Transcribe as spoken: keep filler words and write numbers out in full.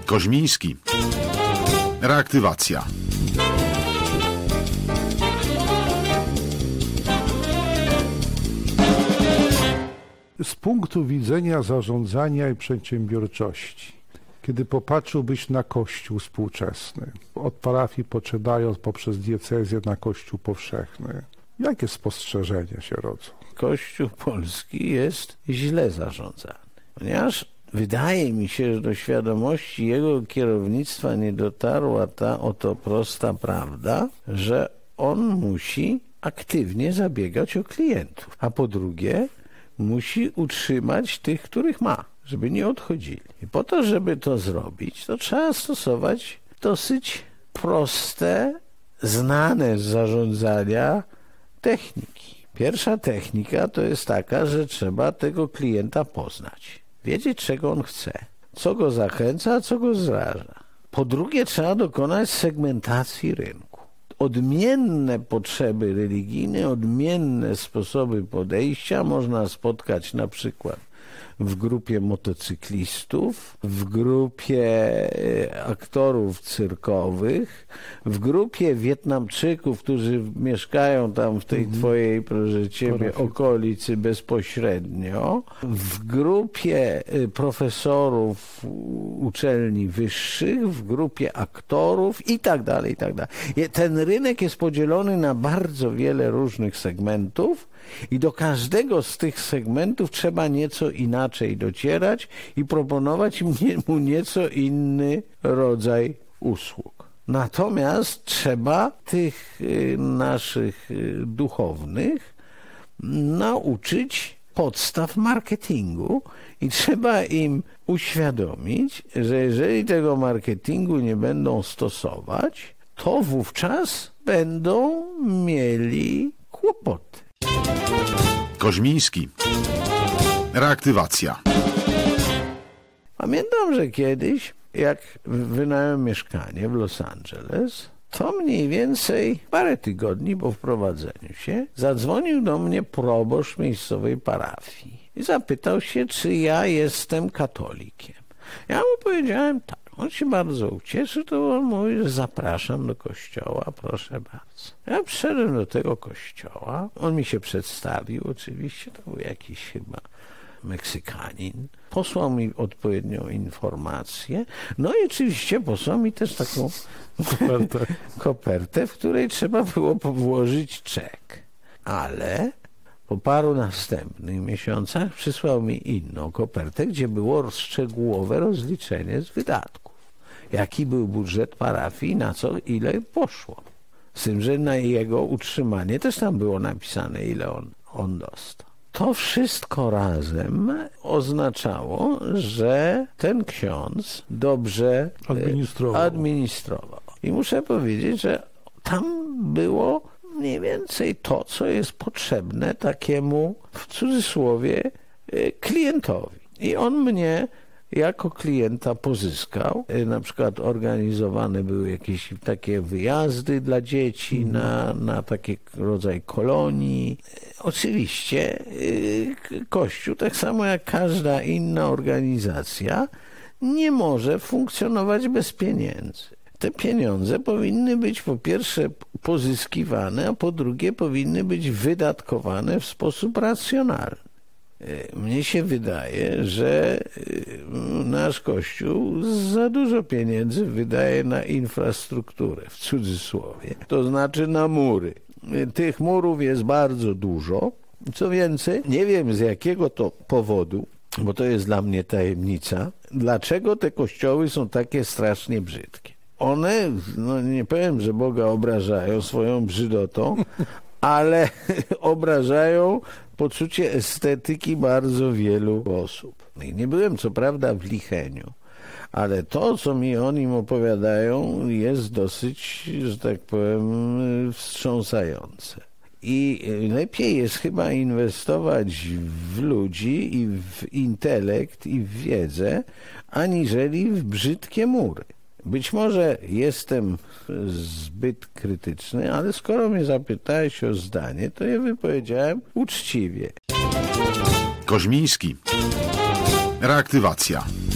Koźmiński. Reaktywacja. Z punktu widzenia zarządzania i przedsiębiorczości, kiedy popatrzyłbyś na Kościół współczesny, od parafii poczynając poprzez diecezję na Kościół powszechny, jakie spostrzeżenia się rodzą? Kościół polski jest źle zarządzany, ponieważ wydaje mi się, że do świadomości jego kierownictwa nie dotarła ta oto prosta prawda, że on musi aktywnie zabiegać o klientów, a po drugie musi utrzymać tych, których ma, żeby nie odchodzili. I po to, żeby to zrobić, to trzeba stosować dosyć proste, znane z zarządzania techniki. Pierwsza technika to jest taka, że trzeba tego klienta poznać. Wiedzieć, czego on chce, co go zachęca, a co go zraża. Po drugie, trzeba dokonać segmentacji rynku. Odmienne potrzeby religijne, odmienne sposoby podejścia można spotkać na przykład w grupie motocyklistów, w grupie aktorów cyrkowych, w grupie Wietnamczyków, którzy mieszkają tam w tej mm. twojej, proszę ciebie, okolicy bezpośrednio, w grupie profesorów uczelni wyższych, w grupie aktorów i tak dalej, i tak dalej. Ten rynek jest podzielony na bardzo wiele różnych segmentów i do każdego z tych segmentów trzeba nieco inaczej docierać i proponować mu nieco inny rodzaj usług. Natomiast trzeba tych naszych duchownych nauczyć podstaw marketingu i trzeba im uświadomić, że jeżeli tego marketingu nie będą stosować, to wówczas będą mieli kłopoty. Koźmiński. Reaktywacja. Pamiętam, że kiedyś, jak wynająłem mieszkanie w Los Angeles, to mniej więcej parę tygodni po wprowadzeniu się zadzwonił do mnie proboszcz miejscowej parafii i zapytał się, czy ja jestem katolikiem. Ja mu powiedziałem tak. On się bardzo ucieszy, to on mówi, że zapraszam do kościoła, proszę bardzo. Ja przyszedłem do tego kościoła, on mi się przedstawił oczywiście, to był jakiś chyba Meksykanin. Posłał mi odpowiednią informację, no i oczywiście posłał mi też taką kopertę, kopertę w której trzeba było włożyć czek. Ale po paru następnych miesiącach przysłał mi inną kopertę, gdzie było szczegółowe rozliczenie z wydatków. Jaki był budżet parafii, na co ile poszło. Z tym, że na jego utrzymanie też tam było napisane, ile on, on dostał. To wszystko razem oznaczało, że ten ksiądz dobrze administrował. administrował. I muszę powiedzieć, że tam było mniej więcej to, co jest potrzebne takiemu, w cudzysłowie, klientowi. I on mnie jako klienta pozyskał. Na przykład organizowane były jakieś takie wyjazdy dla dzieci na, na taki rodzaj kolonii. Oczywiście Kościół, tak samo jak każda inna organizacja, nie może funkcjonować bez pieniędzy. Te pieniądze powinny być po pierwsze pozyskiwane, a po drugie powinny być wydatkowane w sposób racjonalny. Mnie się wydaje, że nasz Kościół za dużo pieniędzy wydaje na infrastrukturę, w cudzysłowie, to znaczy na mury. Tych murów jest bardzo dużo. Co więcej, nie wiem z jakiego to powodu, bo to jest dla mnie tajemnica, dlaczego te kościoły są takie strasznie brzydkie. One, no nie powiem, że Boga obrażają swoją brzydotą, ale obrażają poczucie estetyki bardzo wielu osób. I nie byłem co prawda w Licheniu, ale to, co mi o nim opowiadają, jest dosyć, że tak powiem, wstrząsające. I lepiej jest chyba inwestować w ludzi i w intelekt i w wiedzę, aniżeli w brzydkie mury. Być może jestem zbyt krytyczny, ale skoro mnie zapytałeś o zdanie, to je wypowiedziałem uczciwie. Koźmiński. Reaktywacja.